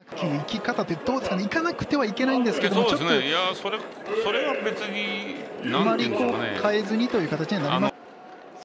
生き方ってどうですかね、行かなくてはいけないんですけども、 そうですね、いやそれは別にあまりこう変えずにという形になります。